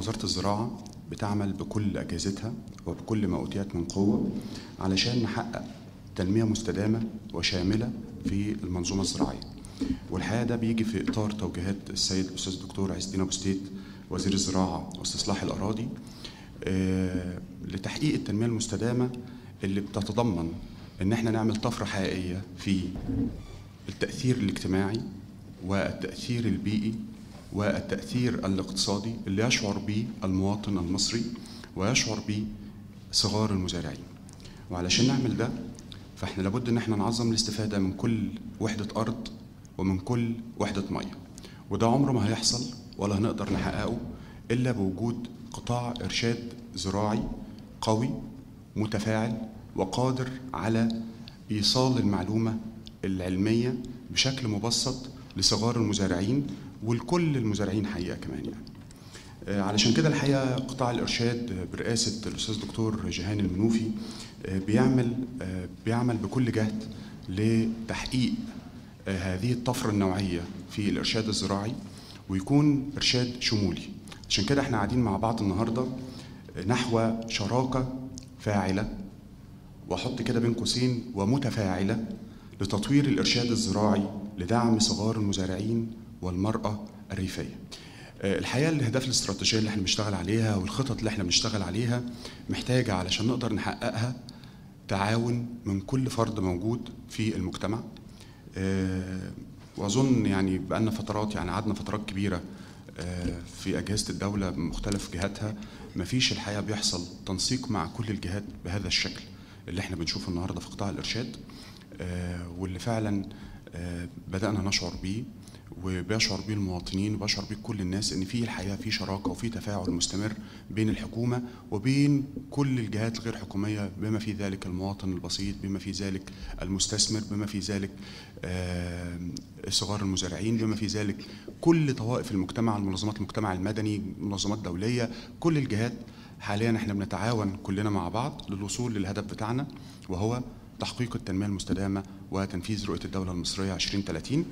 وزارة الزراعة بتعمل بكل أجهزتها وبكل ما أوتيت من قوة علشان نحقق تنمية مستدامة وشاملة في المنظومة الزراعية. والحقيقة ده بيجي في إطار توجيهات السيد الأستاذ الدكتور عز الدين أبو ستيت وزير الزراعة واستصلاح الأراضي لتحقيق التنمية المستدامة اللي بتتضمن إن احنا نعمل طفرة حقيقية في التأثير الاجتماعي والتأثير البيئي والتأثير الاقتصادي اللي يشعر به المواطن المصري ويشعر به صغار المزارعين. وعلشان نعمل ده فاحنا لابد ان احنا نعظم الاستفادة من كل وحدة أرض ومن كل وحدة مية، وده عمره ما هيحصل ولا هنقدر نحققه إلا بوجود قطاع إرشاد زراعي قوي متفاعل وقادر على إيصال المعلومة العلمية بشكل مبسط لصغار المزارعين ولكل المزارعين حقيقة كمان يعني. علشان كده الحقيقة قطاع الإرشاد برئاسة الأستاذ دكتور جيهان المنوفي بيعمل بكل جهد لتحقيق هذه الطفرة النوعية في الإرشاد الزراعي ويكون إرشاد شمولي. عشان كده احنا قاعدين مع بعض النهاردة نحو شراكة فاعلة وحط كده بين قوسين ومتفاعلة لتطوير الإرشاد الزراعي لدعم صغار المزارعين والمرأة الريفية. الحقيقة الأهداف الاستراتيجية اللي احنا بنشتغل عليها والخطط اللي احنا بنشتغل عليها محتاجة علشان نقدر نحققها تعاون من كل فرد موجود في المجتمع. وأظن يعني بقالنا فترات يعني قعدنا فترات كبيرة في أجهزة الدولة بمختلف جهاتها مفيش الحقيقة بيحصل تنسيق مع كل الجهات بهذا الشكل اللي احنا بنشوفه النهاردة في قطاع الإرشاد، واللي فعلا بدأنا نشعر بيه وبيشعر بيه المواطنين وبيشعر بيه كل الناس ان في الحقيقه في شراكه وفي تفاعل مستمر بين الحكومه وبين كل الجهات الغير حكوميه بما في ذلك المواطن البسيط، بما في ذلك المستثمر، بما في ذلك صغار المزارعين، بما في ذلك كل طوائف المجتمع، المنظمات المجتمع المدني، منظمات دوليه، كل الجهات. حاليا احنا بنتعاون كلنا مع بعض للوصول للهدف بتاعنا وهو تحقيق التنميه المستدامه وتنفيذ رؤيه الدوله المصريه 2030.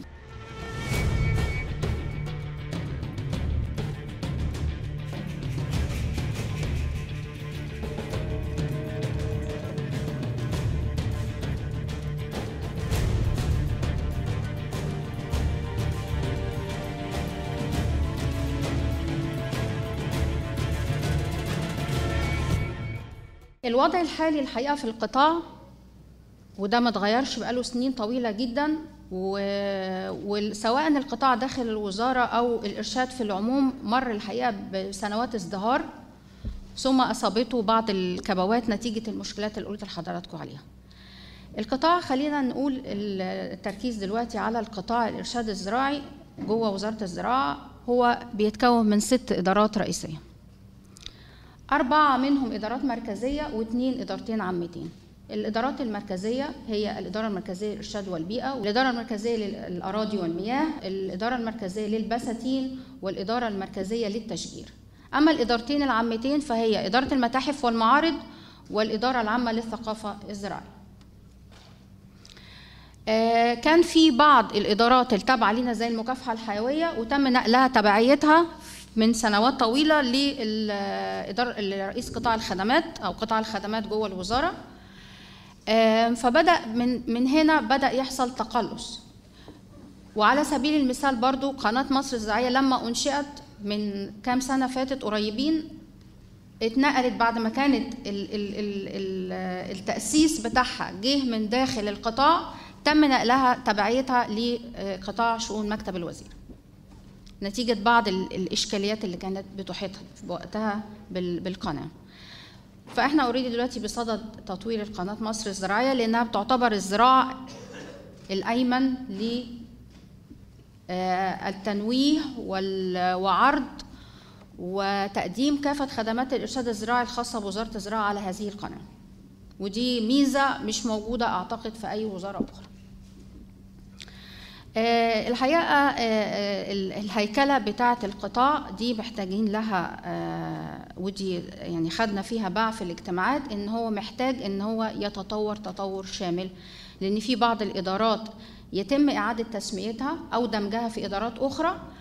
الوضع الحالي الحقيقة في القطاع وده ما اتغيرش بقاله سنين طويلة جدا، وسواء القطاع داخل الوزارة أو الإرشاد في العموم مر الحقيقة بسنوات ازدهار ثم أصابته بعض الكبوات نتيجة المشكلات اللي قلت لحضراتكم عليها. القطاع خلينا نقول التركيز دلوقتي على القطاع الإرشاد الزراعي جوه وزارة الزراعة هو بيتكون من 6 إدارات رئيسية، 4 منهم إدارات مركزية و2 إدارتين عامتين. الإدارات المركزية هي الإدارة المركزية للإرشاد والبيئة، والإدارة المركزية للأراضي والمياه، الإدارة المركزية للبساتين، والإدارة المركزية للتشجير. أما الإدارتين العامتين فهي إدارة المتاحف والمعارض والإدارة العامة للثقافة الزراعية. كان في بعض الإدارات التابعة لنا زي المكافحة الحيوية وتم نقلها تبعيتها من سنوات طويلة لرئيس قطاع الخدمات أو قطاع الخدمات جوه الوزارة. فبدأ من هنا بدأ يحصل تقلص. وعلى سبيل المثال برضو قناة مصر الزراعية لما أنشئت من كام سنة فاتت قريبين اتنقلت بعد ما كانت التأسيس بتاعها جه من داخل القطاع، تم نقلها تبعيتها لقطاع شؤون مكتب الوزير نتيجة بعض الإشكاليات اللي كانت بتحيطها بوقتها بالقناة. فإحنا أوريدي دلوقتي بصدد تطوير القناة مصر الزراعية لأنها بتعتبر الذراع الأيمن للتنويه وعرض وتقديم كافة خدمات الإرشاد الزراعي الخاصة بوزارة الزراعة على هذه القناة، ودي ميزة مش موجودة أعتقد في أي وزارة أخرى. الحقيقة الهيكلة بتاعة القطاع دي محتاجين لها ودي يعني خدنا فيها باع في الاجتماعات إن هو محتاج إن هو يتطور تطور شامل، لأن في بعض الإدارات يتم إعادة تسميتها أو دمجها في إدارات أخرى،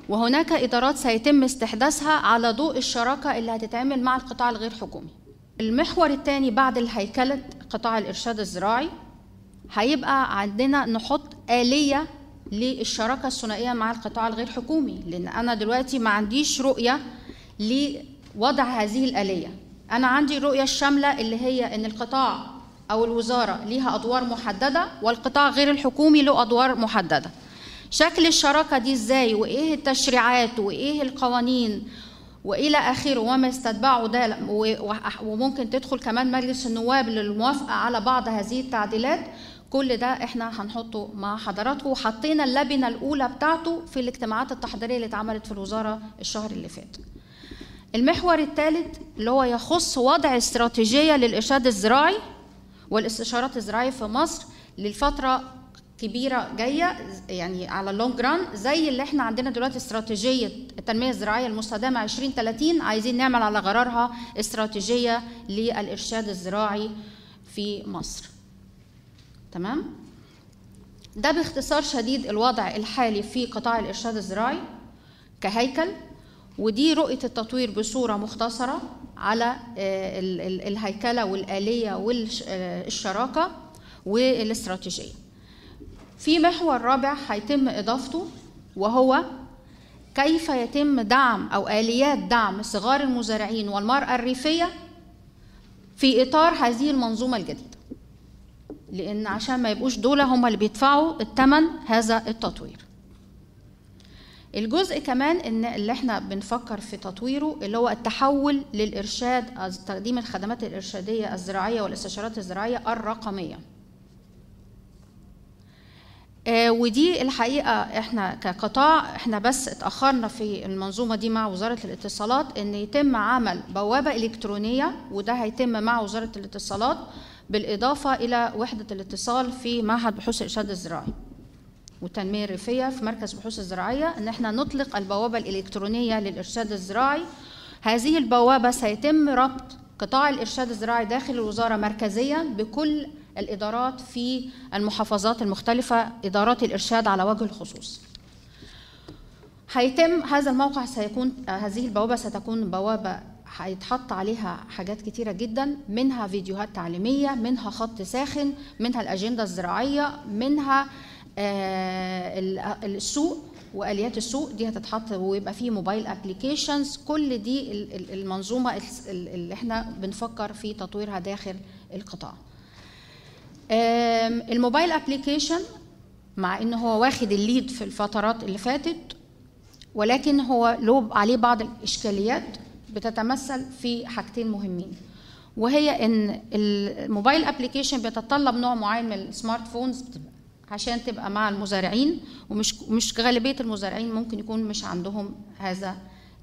وهناك إدارات سيتم استحداثها على ضوء الشراكة اللي هتتعمل مع القطاع الغير حكومي. المحور الثاني بعد الهيكلة قطاع الإرشاد الزراعي هيبقى عندنا نحط آلية للشراكة الثنائية مع القطاع الغير حكومي، لأن أنا دلوقتي ما عنديش رؤية لوضع هذه الآلية. أنا عندي الرؤية الشاملة اللي هي إن القطاع أو الوزارة ليها أدوار محددة والقطاع غير الحكومي له أدوار محددة. شكل الشراكة دي إزاي، وإيه التشريعات وإيه القوانين وإلى آخره وما يستتبعه ده، وممكن تدخل كمان مجلس النواب للموافقة على بعض هذه التعديلات. كل ده احنا هنحطه مع حضراتكم، وحطينا اللبنة الأولى بتاعته في الاجتماعات التحضيرية اللي اتعملت في الوزارة الشهر اللي فات. المحور الثالث اللي هو يخص وضع استراتيجية للإرشاد الزراعي والاستشارات الزراعية في مصر للفترة كبيرة جاية، يعني على اللونج ران، زي اللي احنا عندنا دلوقتي استراتيجية التنمية الزراعية المستدامة 2030، عايزين نعمل على غرارها استراتيجية للإرشاد الزراعي في مصر. تمام؟ ده باختصار شديد الوضع الحالي في قطاع الإرشاد الزراعي كهيكل، ودي رؤية التطوير بصورة مختصرة على الهيكلة والآلية والشراكة والاستراتيجية. في محور رابع هيتم إضافته، وهو كيف يتم دعم أو آليات دعم صغار المزارعين والمرأة الريفية في إطار هذه المنظومة الجديدة، لأن عشان ما يبقوش دول هم اللي بيدفعوا الثمن هذا التطوير. الجزء كمان إن اللي احنا بنفكر في تطويره اللي هو التحول للإرشاد، تقديم الخدمات الإرشادية الزراعية والاستشارات الزراعية الرقمية. ودي الحقيقة احنا كقطاع احنا بس اتأخرنا في المنظومة دي مع وزارة الاتصالات ان يتم عمل بوابة إلكترونية، وده هيتم مع وزارة الاتصالات بالإضافة إلى وحدة الاتصال في معهد بحوث الإرشاد الزراعي والتنمية الريفية في مركز بحوث الزراعية، ان احنا نطلق البوابة الإلكترونية للإرشاد الزراعي. هذه البوابة سيتم ربط قطاع الإرشاد الزراعي داخل الوزارة مركزيا بكل الإدارات في المحافظات المختلفة، إدارات الإرشاد على وجه الخصوص. هيتم هذا الموقع، هذه البوابة ستكون بوابة هيتحط عليها حاجات كتيرة جدا، منها فيديوهات تعليمية، منها خط ساخن، منها الأجندة الزراعية، منها السوق وآليات السوق دي هتتحط، ويبقى فيه موبايل ابليكيشنز. كل دي المنظومة اللي احنا بنفكر في تطويرها داخل القطاع. الموبايل ابليكيشن مع ان هو واخد الليد في الفترات اللي فاتت، ولكن هو له عليه بعض الاشكاليات بتتمثل في حاجتين مهمين، وهي ان الموبايل ابليكيشن بيتطلب نوع معين من السمارت فونز عشان تبقى مع المزارعين، ومش غالبية المزارعين ممكن يكون مش عندهم هذا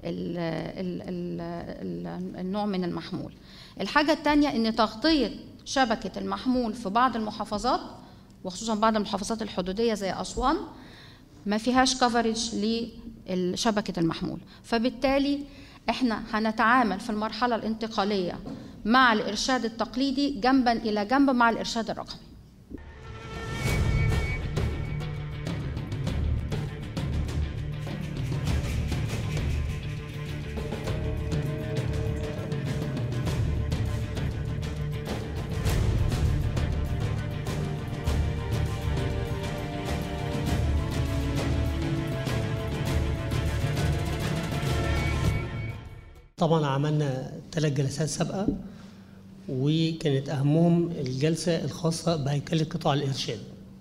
النوع من المحمول. الحاجة الثانية ان تغطية شبكة المحمول في بعض المحافظات، وخصوصا بعض المحافظات الحدودية زي أسوان، ما فيهاش كفرج لشبكة المحمول، فبالتالي احنا هنتعامل في المرحلة الانتقالية مع الإرشاد التقليدي جنبا إلى جنب مع الإرشاد الرقمي. طبعا عملنا 3 جلسات سابقة، وكانت أهمهم الجلسة الخاصة بهيكلة قطاع الإرشاد.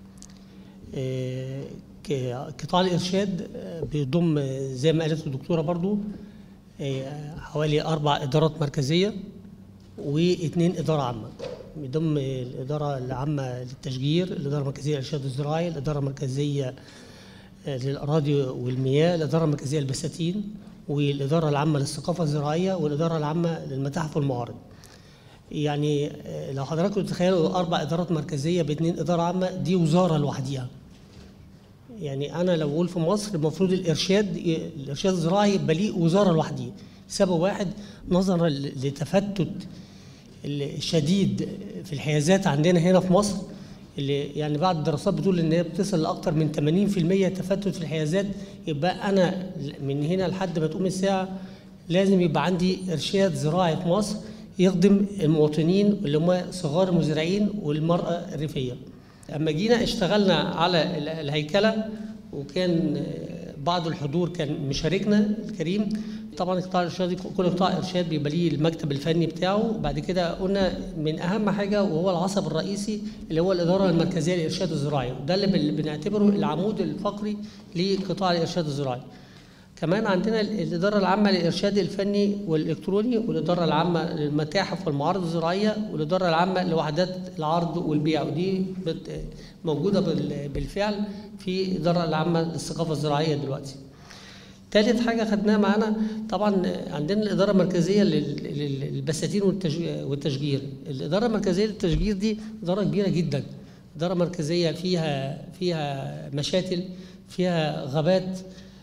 قطاع الإرشاد بيضم زي ما قالت الدكتورة برضو حوالي 4 إدارات مركزية و2 إدارة عامة. بيضم الإدارة العامة للتشجير، الإدارة المركزية للإرشاد الزراعي، الإدارة المركزية للأراضي والمياه، الإدارة المركزية للبساتين، والإدارة العامة للثقافة الزراعية، والإدارة العامة للمتاحف والمعارض. يعني لو حضراتكم تتخيلوا 4 إدارات مركزية ب2 إدارة عامة، دي وزارة لوحديها. يعني أنا لو أقول في مصر المفروض الإرشاد الزراعي يبقى ليه وزارة لوحديه، سبب واحد نظرا لتفتت الشديد في الحيازات عندنا هنا في مصر. اللي يعني بعض الدراسات بتقول ان هي بتصل لاكثر من 80% تفتت في الحيازات، يبقى انا من هنا لحد ما تقوم الساعه لازم يبقى عندي ارشاد زراعي في مصر يخدم المواطنين اللي هم صغار المزارعين والمراه الريفيه. اما جينا اشتغلنا على الهيكله وكان بعض الحضور كان مشاركنا الكريم. طبعا القطاع الارشادي كل قطاع ارشاد بيبقى ليه المكتب الفني بتاعه، وبعد كده قلنا من اهم حاجه وهو العصب الرئيسي اللي هو الاداره المركزيه للارشاد الزراعي، وده اللي بنعتبره العمود الفقري لقطاع الارشاد الزراعي. كمان عندنا الاداره العامه للارشاد الفني والالكتروني، والاداره العامه للمتاحف والمعارض الزراعيه، والاداره العامه لوحدات العرض والبيع، ودي موجوده بالفعل في الاداره العامه للثقافه الزراعيه دلوقتي. ثالث حاجه خدناها معانا طبعا عندنا الاداره المركزيه للبساتين والتشجير. الاداره المركزيه للتشجير دي اداره كبيره جدا، اداره مركزيه فيها مشاتل، فيها غابات،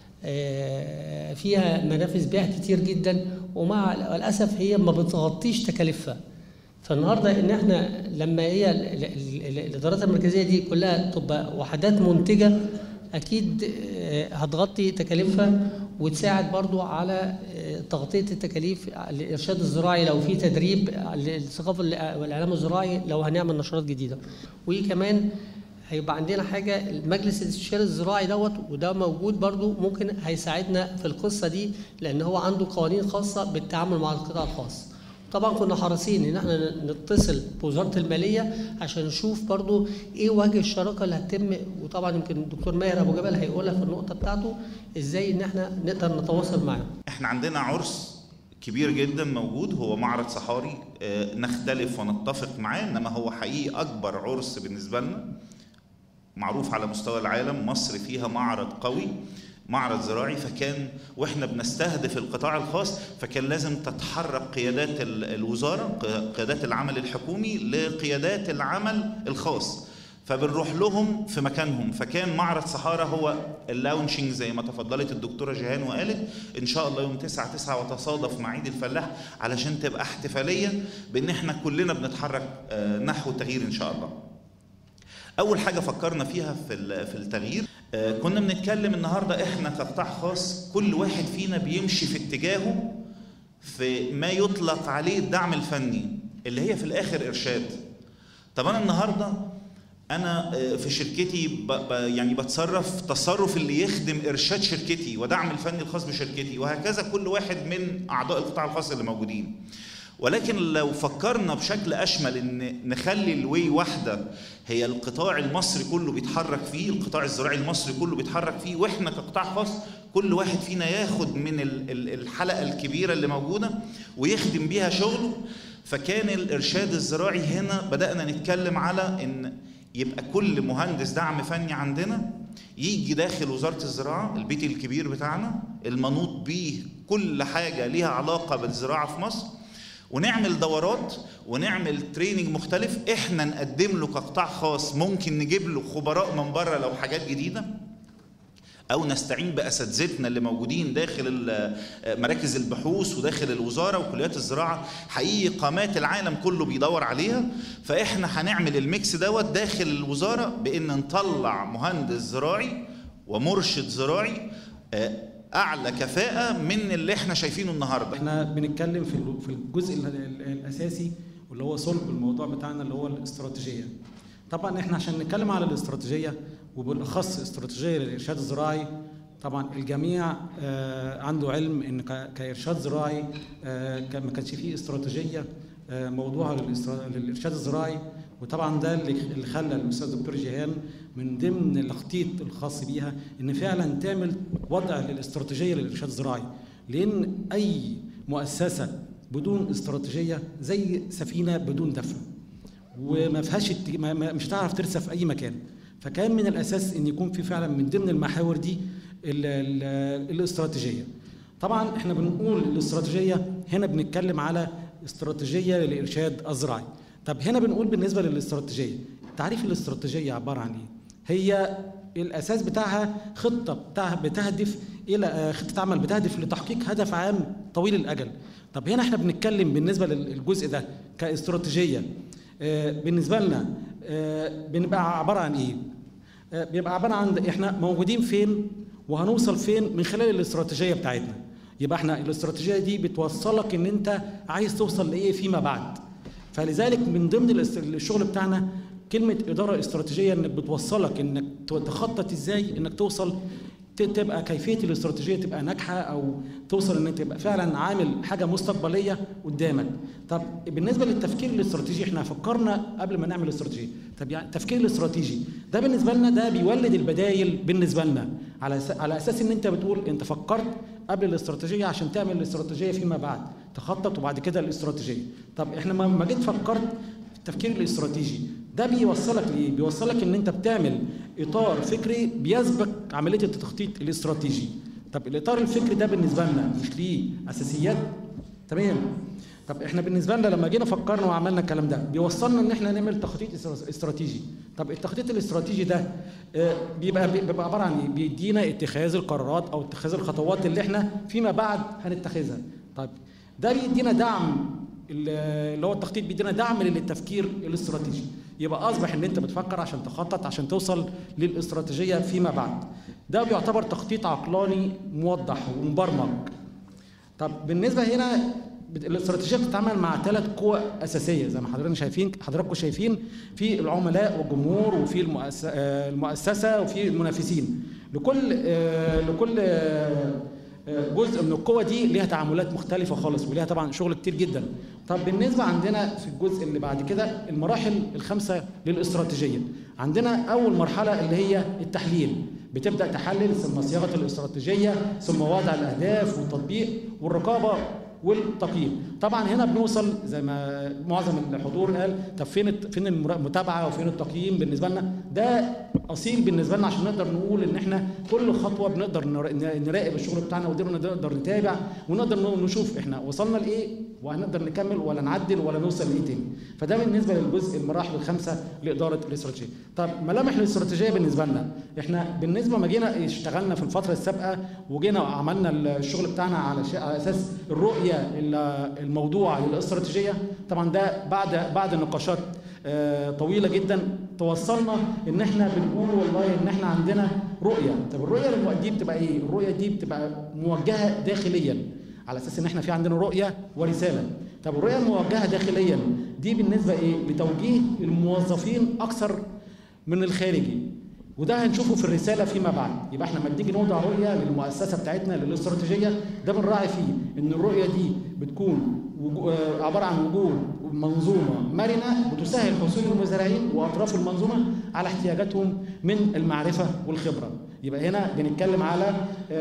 فيها منافذ بيع كتير جدا، ومع الاسف هي ما بتغطيش تكاليفها. فالنهارده ان احنا لما هي الادارات المركزيه دي كلها تبقى وحدات منتجه اكيد هتغطي تكاليفها وتساعد برضو على تغطيه التكاليف للارشاد الزراعي لو في تدريب للثقافه والاعلام الزراعي، لو هنعمل نشرات جديده. وكمان هيبقى عندنا حاجه المجلس الاستشاري الزراعي دوت، وده موجود برضو ممكن هيساعدنا في القصه دي، لان هو عنده قوانين خاصه بالتعامل مع القطاع الخاص. طبعا كنا حريصين ان احنا نتصل بوزاره الماليه عشان نشوف برضو ايه وجه الشراكه اللي هتتم، وطبعا يمكن الدكتور ماهر ابو جبل هيقولها في النقطه بتاعته ازاي ان احنا نقدر نتواصل معاه. احنا عندنا عرس كبير جدا موجود، هو معرض صحاري، نختلف ونتفق معاه، انما هو حقيقي اكبر عرس بالنسبه لنا، معروف على مستوى العالم. مصر فيها معرض قوي، معرض زراعي، فكان واحنا بنستهدف القطاع الخاص فكان لازم تتحرك قيادات الوزاره، قيادات العمل الحكومي لقيادات العمل الخاص، فبنروح لهم في مكانهم. فكان معرض صحارى هو اللاونشنج زي ما تفضلت الدكتوره جيهان وقالت، ان شاء الله يوم 9/9 وتصادف مع عيد الفلاح علشان تبقى احتفاليه بان احنا كلنا بنتحرك نحو التغيير ان شاء الله. أول حاجة فكرنا فيها في التغيير، كنا بنتكلم النهاردة إحنا كقطاع خاص كل واحد فينا بيمشي في اتجاهه في ما يطلق عليه الدعم الفني اللي هي في الآخر إرشاد. طب أنا النهاردة أنا في شركتي يعني بتصرف تصرف اللي يخدم إرشاد شركتي ودعم الفني الخاص بشركتي، وهكذا كل واحد من أعضاء القطاع الخاص اللي موجودين. ولكن لو فكرنا بشكل أشمل إن نخلي الواي واحدة هي القطاع المصري كله بيتحرك فيه، القطاع الزراعي المصري كله بيتحرك فيه، وإحنا كقطاع خاص كل واحد فينا ياخد من الحلقة الكبيرة اللي موجودة ويخدم بيها شغله. فكان الإرشاد الزراعي هنا بدأنا نتكلم على إن يبقى كل مهندس دعم فني عندنا يجي داخل وزارة الزراعة، البيت الكبير بتاعنا المنوط بيه كل حاجة ليها علاقة بالزراعة في مصر، ونعمل دورات ونعمل تريننج مختلف. احنا نقدم له كقطاع خاص، ممكن نجيب له خبراء من بره لو حاجات جديده، او نستعين باساتذتنا اللي موجودين داخل مراكز البحوث وداخل الوزاره وكليات الزراعه. حقيقي قامات العالم كله بيدور عليها، فاحنا هنعمل الميكس دوت داخل الوزاره بان نطلع مهندس زراعي ومرشد زراعي أعلى كفاءة من اللي احنا شايفينه النهارده. احنا بنتكلم في الجزء الأساسي واللي هو صلب الموضوع بتاعنا اللي هو الاستراتيجية. طبعا احنا عشان نتكلم على الاستراتيجية وبالأخص استراتيجية للإرشاد الزراعي، طبعا الجميع عنده علم ان كإرشاد زراعي ما كانش فيه استراتيجية موضوعها للإرشاد الزراعي، وطبعا ده اللي خلى الاستاذ دكتور جيهان من ضمن التخطيط الخاص بيها ان فعلا تعمل وضع للاستراتيجيه للارشاد الزراعي، لان اي مؤسسه بدون استراتيجيه زي سفينه بدون دفع، وما فيهاش مش هتعرف ترسى في اي مكان. فكان من الاساس ان يكون في فعلا من ضمن المحاور دي الاستراتيجيه. طبعا احنا بنقول الاستراتيجيه هنا بنتكلم على استراتيجيه للارشاد الزراعي. طب هنا بنقول بالنسبه للاستراتيجيه، تعريف الاستراتيجيه عباره عن ايه؟ هي الاساس بتاعها خطه بتهدف الى خطه عمل بتهدف لتحقيق هدف عام طويل الاجل. طب هنا احنا بنتكلم بالنسبه للجزء ده كاستراتيجيه، بالنسبه لنا بنبقى عباره عن ايه؟ بيبقى عباره عن احنا موجودين فين وهنوصل فين من خلال الاستراتيجيه بتاعتنا. يبقى احنا الاستراتيجيه دي بتوصلك ان انت عايز توصل لايه فيما بعد. فلذلك من ضمن الشغل بتاعنا كلمه اداره استراتيجيه، انك بتوصلك انك تخطط ازاي انك توصل، تبقى كيفيه الاستراتيجيه تبقى ناجحه، او توصل ان انت تبقى فعلا عامل حاجه مستقبليه قدامك. طب بالنسبه للتفكير الاستراتيجي، احنا فكرنا قبل ما نعمل استراتيجيه. طب يعني التفكير الاستراتيجي ده بالنسبه لنا ده بيولد البدايل بالنسبه لنا، على اساس ان انت بتقول انت فكرت قبل الاستراتيجيه عشان تعمل الاستراتيجيه فيما بعد، تخطط وبعد كده الاستراتيجيه. طب احنا ما جيت فكرت في التفكير الاستراتيجي ده بيوصلك ليه؟ بيوصلك ان انت بتعمل اطار فكري بيسبق عمليه التخطيط الاستراتيجي. طب الاطار الفكري ده بالنسبه لنا مش ليه اساسيات؟ تمام. طب احنا بالنسبه لنا لما جينا فكرنا وعملنا الكلام ده بيوصلنا ان احنا نعمل تخطيط استراتيجي. طب التخطيط الاستراتيجي ده بيبقى عباره عن ايه؟ بيدينا اتخاذ القرارات او اتخاذ الخطوات اللي احنا فيما بعد هنتخذها. طيب ده بيدينا دعم، اللي هو التخطيط بيدينا دعم للتفكير الاستراتيجي. يبقى اصبح ان انت بتفكر عشان تخطط عشان توصل للاستراتيجيه فيما بعد. ده بيعتبر تخطيط عقلاني موضح ومبرمج. طب بالنسبه هنا الاستراتيجيه بتتعامل مع 3 قوى اساسيه زي ما حضراتكم شايفين، في العملاء والجمهور وفي المؤسسه وفي المنافسين. لكل جزء من القوة دي ليها تعاملات مختلفة خالص وليها طبعا شغل كتير جدا. طب بالنسبة عندنا في الجزء اللي بعد كده المراحل ال5 للاستراتيجية، عندنا أول مرحلة اللي هي التحليل. بتبدأ تحلل ثم صياغة الاستراتيجية ثم وضع الأهداف والتطبيق والرقابة والتقييم. طبعا هنا بنوصل زي ما معظم الحضور قال، طب فين المتابعه وفين التقييم؟ بالنسبه لنا ده اصيل بالنسبه لنا عشان نقدر نقول ان احنا كل خطوه بنقدر نراقب الشغل بتاعنا ونقدر نتابع ونقدر نشوف احنا وصلنا لايه وهنقدر نكمل ولا نعدل ولا نوصل لايه تاني. فده بالنسبه للجزء المراحل ال5 لاداره الاستراتيجيه. طب ملامح الاستراتيجيه بالنسبه لنا، احنا بالنسبه ما جينا اشتغلنا في الفتره السابقه وجينا عملنا الشغل بتاعنا على اساس الرؤيه الموضوع للاستراتيجيه. طبعا ده بعد نقاشات طويله جدا توصلنا ان احنا بنقول والله ان احنا عندنا رؤيه. طب الرؤيه دي بتبقى ايه؟ الرؤيه دي بتبقى موجهه داخليا على اساس ان احنا في عندنا رؤيه ورساله. طب الرؤيه الموجهه داخليا دي بالنسبه ايه؟ لتوجيه الموظفين اكثر من الخارجي، وده هنشوفه في الرساله فيما بعد. يبقى احنا لما بنيجي نوضع رؤيه للمؤسسه بتاعتنا للاستراتيجيه ده بنراعي فيه ان الرؤيه دي بتكون عباره عن وجود منظومه مرنه بتسهل حصول المزارعين واطراف المنظومه على احتياجاتهم من المعرفه والخبره. يبقى هنا بنتكلم على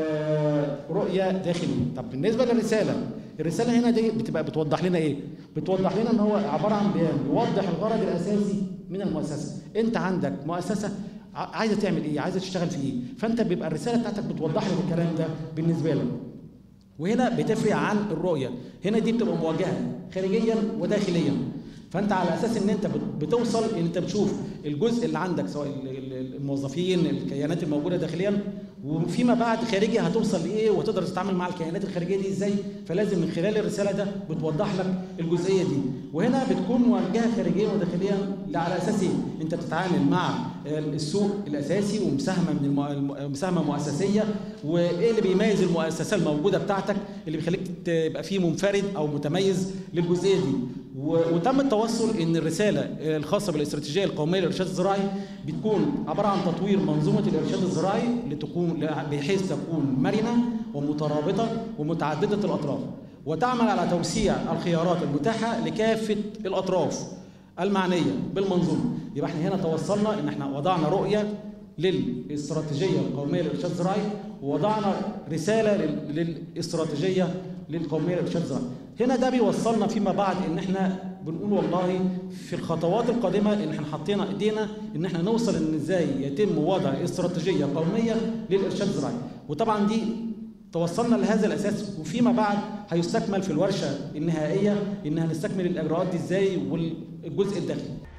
رؤيه داخليه. طب بالنسبه للرساله، الرساله هنا دي بتبقى بتوضح لنا ايه؟ بتوضح لنا ان هو عباره عن بيان يوضح الغرض الاساسي من المؤسسه. انت عندك مؤسسه عايزه تعمل ايه؟ عايزه تشتغل في ايه؟ فانت بيبقى الرساله بتاعتك بتوضح لك الكلام ده بالنسبه لك. وهنا بتفرق عن الرؤيه، هنا دي بتبقى موجهه خارجيا وداخليا. فانت على اساس ان انت بتوصل ان انت بتشوف الجزء اللي عندك سواء الموظفين الكيانات الموجوده داخليا، وفيما بعد خارجي هتوصل لايه وتقدر تتعامل مع الكيانات الخارجيه دي ازاي. فلازم من خلال الرساله ده بتوضح لك الجزئيه دي. وهنا بتكون موجهه خارجيا وداخليا على اساس ايه؟ انت بتتعامل مع السوق الاساسي ومساهمه مؤسسيه، وايه اللي بيميز المؤسسه الموجوده بتاعتك اللي بيخليك تبقى فيه منفرد او متميز للجزئيه دي. وتم التوصل ان الرساله الخاصه بالاستراتيجيه القوميه للارشاد الزراعي بتكون عباره عن تطوير منظومه الارشاد الزراعي بحيث تكون مرنه ومترابطه ومتعدده الاطراف، وتعمل على توسيع الخيارات المتاحه لكافه الاطراف المعنيه بالمنظومه. يبقى احنا هنا توصلنا ان احنا وضعنا رؤيه للاستراتيجيه القوميه للارشاد الزراعي، ووضعنا رساله للاستراتيجيه القوميه للارشاد الزراعي. هنا ده بيوصلنا فيما بعد ان احنا بنقول والله في الخطوات القادمه ان احنا حطينا ايدينا ان احنا نوصل ان ازاي يتم وضع استراتيجيه قوميه للارشاد الزراعي. وطبعا دي توصلنا لهذا الاساس، وفيما بعد هيستكمل في الورشه النهائيه ان هنستكمل الاجراءات دي ازاي والجزء الداخلي.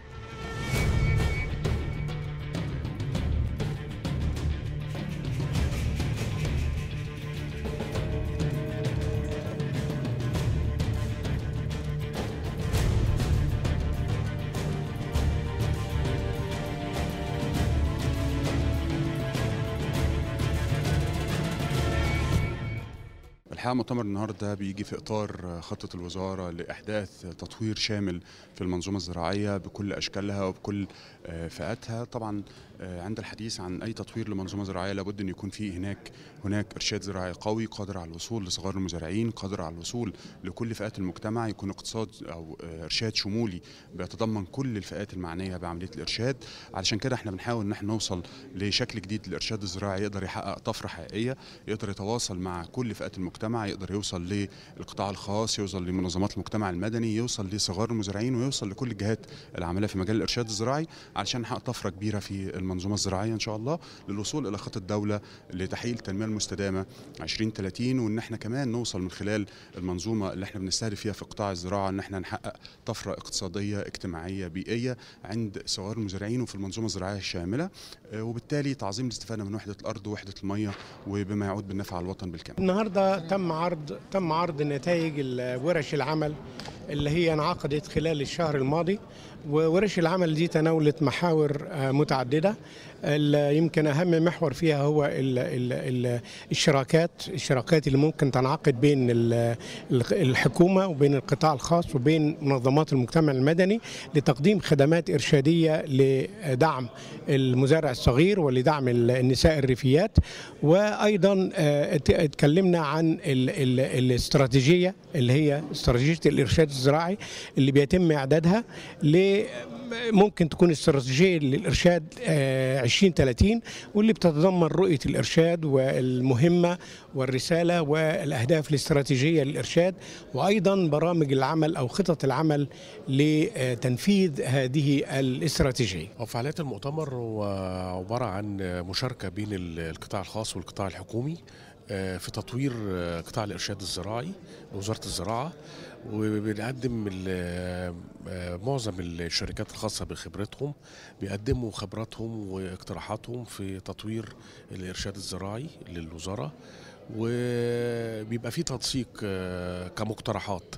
الحقيقة مؤتمر النهارده بيجي في إطار خطة الوزارة لإحداث تطوير شامل في المنظومة الزراعية بكل أشكالها وبكل فئاتها. طبعا عند الحديث عن أي تطوير لمنظومة زراعية لابد أن يكون فيه هناك إرشاد زراعي قوي قادر على الوصول لصغار المزارعين، قادر على الوصول لكل فئات المجتمع، يكون اقتصاد أو إرشاد شمولي بيتضمن كل الفئات المعنية بعملية الإرشاد. علشان كده احنا بنحاول ان احنا نوصل لشكل جديد للإرشاد الزراعي يقدر يحقق طفرة حقيقية، يقدر يتواصل مع كل فئات المجتمع، يقدر يوصل للقطاع الخاص، يوصل لمنظمات المجتمع المدني، يوصل لصغار المزارعين، ويوصل لكل الجهات العاملة في مجال الإرشاد الزراعي علشان نحقق طفرة كبيرة في المنظومة الزراعية ان شاء الله، للوصول الى خطة الدولة لتحقيق التنمية المستدامة 2030، وان احنا كمان نوصل من خلال المنظومة اللي احنا بنستهدف فيها في قطاع الزراعة ان احنا نحقق طفرة اقتصادية اجتماعية بيئية عند صغار المزارعين وفي المنظومة الزراعية الشاملة، وبالتالي تعظيم الاستفادة من وحدة الارض ووحدة المية وبما يعود بالنفع على الوطن بالكامل. النهارده تم عرض نتائج ورش العمل اللي هي انعقدت خلال الشهر الماضي، وورش العمل دي تناولت محاور متعددة. يمكن أهم محور فيها هو الشراكات اللي ممكن تنعقد بين الحكومة وبين القطاع الخاص وبين منظمات المجتمع المدني لتقديم خدمات إرشادية لدعم المزارع الصغير ولدعم النساء الريفيات. وأيضا اتكلمنا عن الاستراتيجية اللي هي استراتيجية الإرشاد الزراعي اللي بيتم إعدادها ممكن تكون استراتيجية للإرشاد 2030، واللي بتتضمن رؤية الإرشاد والمهمة والرسالة والأهداف الاستراتيجية للإرشاد، وأيضا برامج العمل أو خطط العمل لتنفيذ هذه الاستراتيجية. فعاليات المؤتمر هو عبارة عن مشاركة بين القطاع الخاص والقطاع الحكومي في تطوير قطاع الإرشاد الزراعي لوزارة الزراعة، وبنقدم معظم الشركات الخاصة بخبرتهم بيقدموا خبراتهم واقتراحاتهم في تطوير الإرشاد الزراعي للوزارة، وبيبقى في تنسيق كمقترحات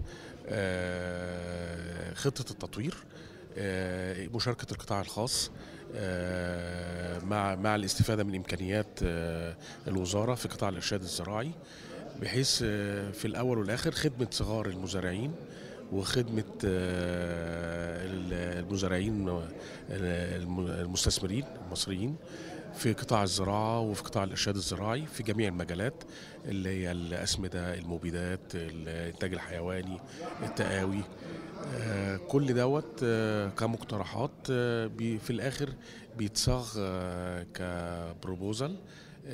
خطة التطوير، مشاركة القطاع الخاص مع الاستفادة من إمكانيات الوزارة في قطاع الإرشاد الزراعي، بحيث في الأول والآخر خدمة صغار المزارعين وخدمة المزارعين المستثمرين المصريين في قطاع الزراعة وفي قطاع الإرشاد الزراعي في جميع المجالات اللي هي الأسمدة، المبيدات، الإنتاج الحيواني، التقاوي، كل دوت كمقترحات في الآخر بيتصاغ كبروبوزال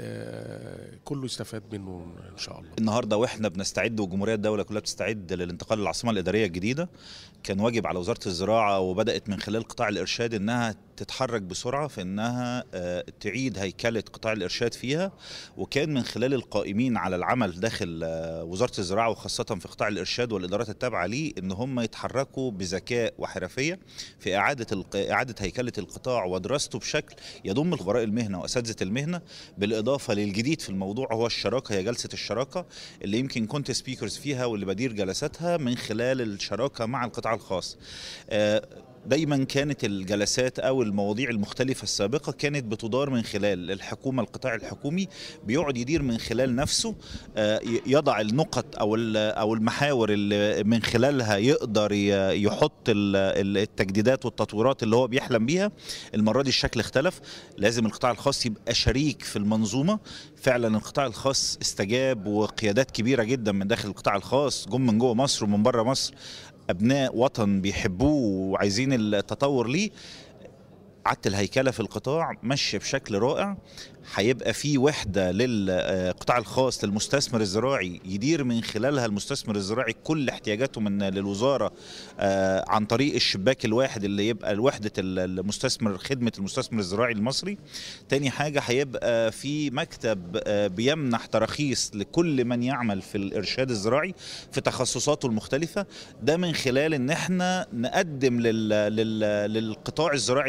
كله يستفاد منه ان شاء الله. النهارده واحنا بنستعد وجمهوريه الدوله كلها بتستعد للانتقال للعاصمه الاداريه الجديده، كان واجب على وزاره الزراعه وبدات من خلال قطاع الارشاد انها تتحرك بسرعه في انها تعيد هيكله قطاع الارشاد فيها، وكان من خلال القائمين على العمل داخل وزاره الزراعه وخاصه في قطاع الارشاد والادارات التابعه ليه ان هم يتحركوا بذكاء وحرفيه في اعاده هيكله القطاع ودراسته بشكل يضم خبراء المهنه واساتذه المهنه، بالاضافه للجديد في الموضوع هو الشراكه، هي جلسه الشراكه اللي يمكن كنت سبيكرز فيها واللي بدير جلساتها من خلال الشراكه مع القطاع الخاص. دايما كانت الجلسات او المواضيع المختلفه السابقه كانت بتدار من خلال الحكومه، القطاع الحكومي بيقعد يدير من خلال نفسه، يضع النقط او المحاور اللي من خلالها يقدر يحط التجديدات والتطويرات اللي هو بيحلم بيها. المره دي الشكل اختلف، لازم القطاع الخاص يبقى شريك في المنظومه. فعلا القطاع الخاص استجاب، وقيادات كبيره جدا من داخل القطاع الخاص جم من جوه مصر ومن بره مصر، أبناء وطن بيحبوه وعايزين التطور ليه. عدت الهيكلة في القطاع ماشية بشكل رائع، هيبقى في وحدة للقطاع الخاص للمستثمر الزراعي يدير من خلالها المستثمر الزراعي كل احتياجاته للوزارة عن طريق الشباك الواحد اللي يبقى وحدة المستثمر، خدمة المستثمر الزراعي المصري. تاني حاجة هيبقى في مكتب بيمنح تراخيص لكل من يعمل في الإرشاد الزراعي في تخصصاته المختلفة، ده من خلال ان احنا نقدم للقطاع الزراعي المصري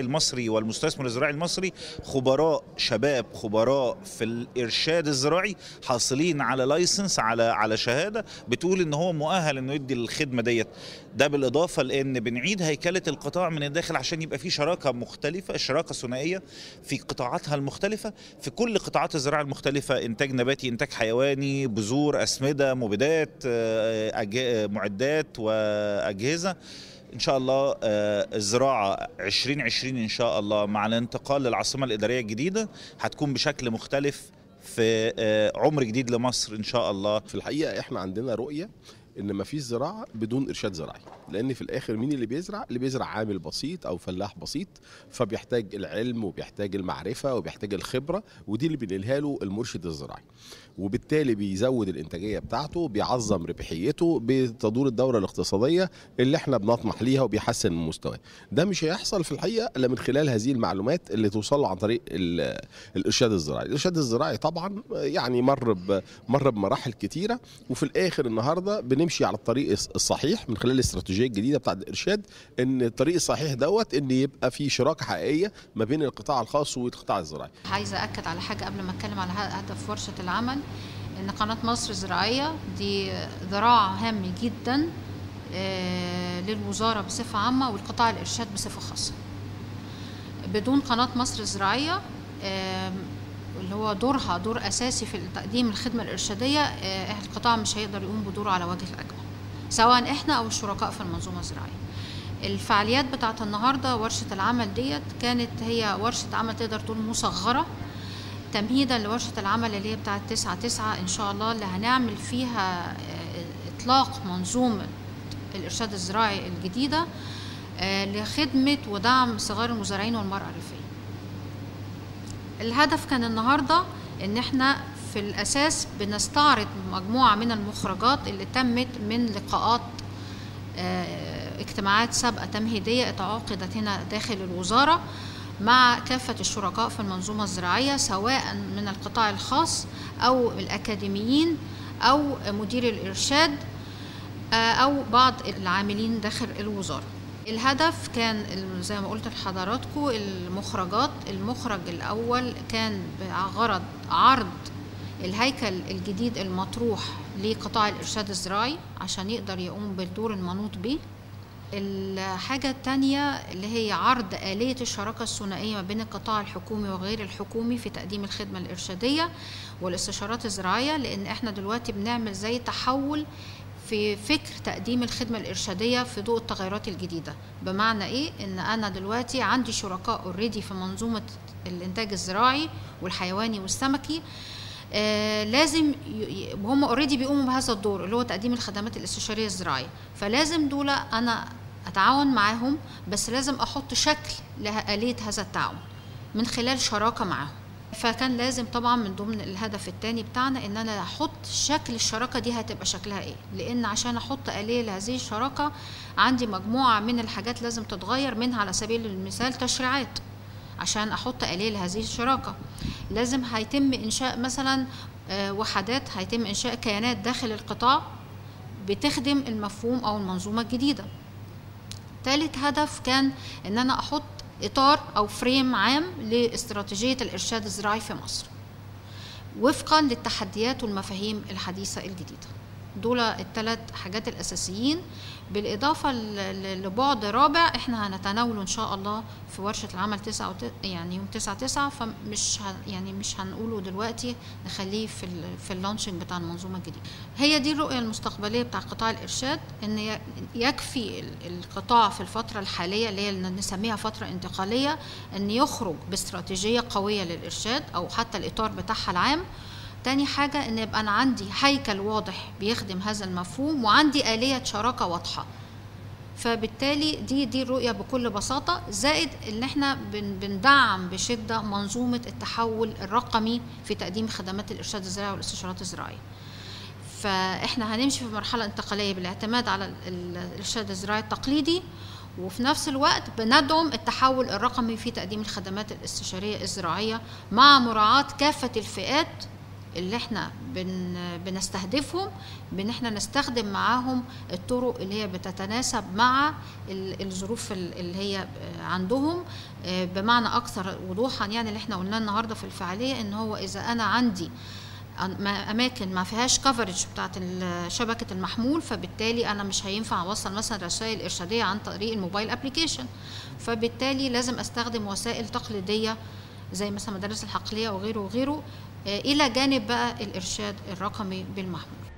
المصري والمستثمر الزراعي المصري خبراء شباب، خبراء في الارشاد الزراعي، حاصلين على لايسنس، على شهاده بتقول ان هو مؤهل انه يدي الخدمه ديت. ده بالاضافه لان بنعيد هيكله القطاع من الداخل عشان يبقى في شراكه مختلفه، شراكه ثنائيه في قطاعاتها المختلفه، في كل قطاعات الزراعه المختلفه، انتاج نباتي، انتاج حيواني، بذور، اسمده، مبيدات، معدات واجهزه. ان شاء الله الزراعه 2020 ان شاء الله مع الانتقال للعاصمه الاداريه الجديده هتكون بشكل مختلف، في عمر جديد لمصر ان شاء الله. في الحقيقه احنا عندنا رؤيه ان مفيش زراعه بدون ارشاد زراعي، لان في الاخر مين اللي بيزرع؟ اللي بيزرع عامل بسيط او فلاح بسيط، فبيحتاج العلم وبيحتاج المعرفه وبيحتاج الخبره، ودي اللي بنقولها له المرشد الزراعي، وبالتالي بيزود الانتاجيه بتاعته، بيعظم ربحيته، بتدور الدوره الاقتصاديه اللي احنا بنطمح ليها، وبيحسن من مستواه. ده مش هيحصل في الحقيقه الا من خلال هذه المعلومات اللي توصل له عن طريق الارشاد الزراعي. الارشاد الزراعي طبعا يعني مر بمراحل كتيره، وفي الاخر النهارده بنمشي على الطريق الصحيح من خلال الاستراتيجيه الجديده بتاعه الارشاد، ان الطريق الصحيح دوت ان يبقى في شراكه حقيقيه ما بين القطاع الخاص والقطاع الزراعي. عايزه اكد على حاجه قبل ما اتكلم على هدف ورشه العمل، ان قناه مصر الزراعيه دي ذراع هام جدا للوزاره بصفه عامه والقطاع الارشاد بصفه خاصه. بدون قناه مصر الزراعيه اللي هو دورها دور اساسي في تقديم الخدمه الارشاديه، القطاع مش هيقدر يقوم بدوره على وجه الاكمل، سواء احنا او الشركاء في المنظومه الزراعيه. الفعاليات بتاعه النهارده ورشه العمل ديت كانت هي ورشه عمل تقدر تقول مصغره تمهيدا لورشه العمل اللي هي بتاعه 9/9 ان شاء الله، اللي هنعمل فيها اطلاق منظومه الارشاد الزراعي الجديده لخدمه ودعم صغار المزارعين والمراه الريفيه. الهدف كان النهارده ان احنا في الاساس بنستعرض مجموعه من المخرجات اللي تمت من لقاءات اجتماعات سابقه تمهيديه اتعقدت هنا داخل الوزاره مع كافه الشركاء في المنظومه الزراعيه، سواء من القطاع الخاص او الاكاديميين او مدير الارشاد او بعض العاملين داخل الوزاره. الهدف كان زي ما قلت لحضراتكم المخرجات. المخرج الأول كان بغرض عرض الهيكل الجديد المطروح لقطاع الإرشاد الزراعي عشان يقدر يقوم بالدور المنوط به. الحاجة الثانية اللي هي عرض آلية الشراكة الثنائية ما بين القطاع الحكومي وغير الحكومي في تقديم الخدمة الإرشادية والاستشارات الزراعية، لأن احنا دلوقتي بنعمل زي تحول في فكر تقديم الخدمة الإرشادية في ضوء التغيرات الجديدة. بمعنى إيه؟ إن أنا دلوقتي عندي شركاء اوريدي في منظومة الإنتاج الزراعي والحيواني والسمكي، لازم هم اوريدي بيقوموا بهذا الدور اللي هو تقديم الخدمات الاستشارية الزراعية، فلازم دول أنا أتعاون معاهم، بس لازم أحط شكل لآلية هذا التعاون من خلال شراكة معاهم. فكان لازم طبعا من ضمن الهدف الثاني بتاعنا ان انا احط شكل الشراكه دي هتبقى شكلها ايه، لان عشان احط آلية لهذه الشراكه عندي مجموعه من الحاجات لازم تتغير منها. على سبيل المثال تشريعات، عشان احط آلية لهذه الشراكه لازم هيتم انشاء مثلا وحدات، هيتم انشاء كيانات داخل القطاع بتخدم المفهوم او المنظومه الجديده. ثالث هدف كان ان انا احط إطار أو فريم عام لاستراتيجية الإرشاد الزراعي في مصر وفقا للتحديات والمفاهيم الحديثة الجديدة. دول الثلاث حاجات الأساسيين، بالإضافة لبعد رابع إحنا هنتناوله إن شاء الله في ورشة العمل يعني يوم 9/9، فمش يعني مش هنقوله دلوقتي، نخليه في اللانشنج بتاع المنظومة الجديدة. هي دي الرؤية المستقبلية بتاع قطاع الإرشاد، إن يكفي القطاع في الفترة الحالية اللي هي نسميها فترة انتقالية إن يخرج باستراتيجية قوية للإرشاد أو حتى الإطار بتاعها العام. تاني حاجة ان يبقى انا عندي هيكل واضح بيخدم هذا المفهوم وعندي آلية شراكة واضحة. فبالتالي دي الرؤية بكل بساطة، زائد ان احنا بندعم بشدة منظومة التحول الرقمي في تقديم خدمات الإرشاد الزراعي والاستشارات الزراعية. فاحنا هنمشي في مرحلة انتقالية بالاعتماد على الإرشاد الزراعي التقليدي، وفي نفس الوقت بندعم التحول الرقمي في تقديم الخدمات الاستشارية الزراعية مع مراعاة كافة الفئات اللي احنا بنستهدفهم بان احنا نستخدم معاهم الطرق اللي هي بتتناسب مع الظروف اللي هي عندهم، بمعنى اكثر وضوحا يعني اللي احنا قلناه النهارده في الفعاليه، ان هو اذا انا عندي اماكن ما فيهاش كفرج بتاعت شبكه المحمول، فبالتالي انا مش هينفع اوصل مثلا رسائل ارشاديه عن طريق الموبايل ابلكيشن، فبالتالي لازم استخدم وسائل تقليديه زي مثلا مدارس الحقليه وغيره وغيره، الى جانب بقى الارشاد الرقمي بالمحمول.